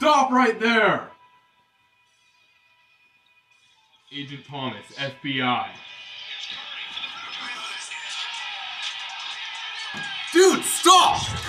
Stop right there! Agent Thomas, FBI. Dude, stop!